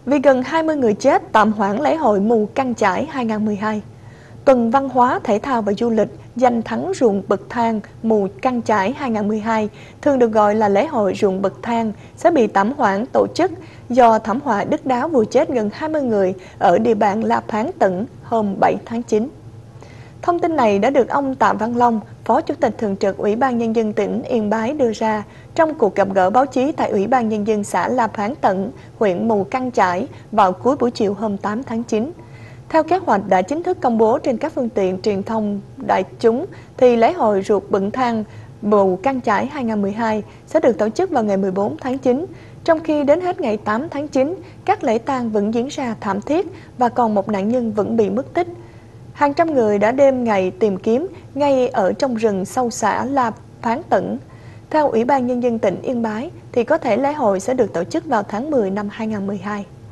Vì gần 20 người chết tạm hoãn lễ hội Mù Căng Chải 2012. Tuần Văn hóa, Thể thao và Du lịch giành thắng ruộng bậc thang Mù Căng Chải 2012, thường được gọi là lễ hội ruộng bậc thang, sẽ bị tạm hoãn tổ chức do thảm họa đất đá vùi chết gần 20 người ở địa bàn La Phán tỉnh hôm 7 tháng 9. Thông tin này đã được ông Tạ Văn Long, Phó Chủ tịch Thường trực Ủy ban Nhân dân tỉnh Yên Bái đưa ra trong cuộc gặp gỡ báo chí tại Ủy ban Nhân dân xã La Phán Tận, huyện Mù Căng Chải vào cuối buổi chiều hôm 8 tháng 9. Theo kế hoạch đã chính thức công bố trên các phương tiện truyền thông đại chúng, thì lễ hội ruộng bậc thang Mù Căng Chải 2012 sẽ được tổ chức vào ngày 14 tháng 9, trong khi đến hết ngày 8 tháng 9, các lễ tang vẫn diễn ra thảm thiết và còn một nạn nhân vẫn bị mất tích. Hàng trăm người đã đêm ngày tìm kiếm ngay ở trong rừng sâu xã La Phán Tận. Theo Ủy ban Nhân dân tỉnh Yên Bái, thì có thể lễ hội sẽ được tổ chức vào tháng 10 năm 2012.